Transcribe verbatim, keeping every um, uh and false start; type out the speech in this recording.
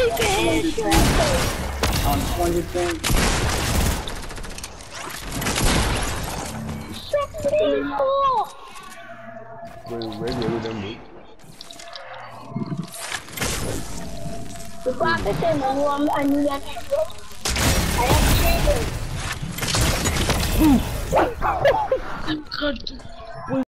On twenty points. Wait, where you them? The pocket and one and you get I have traded. I'm good.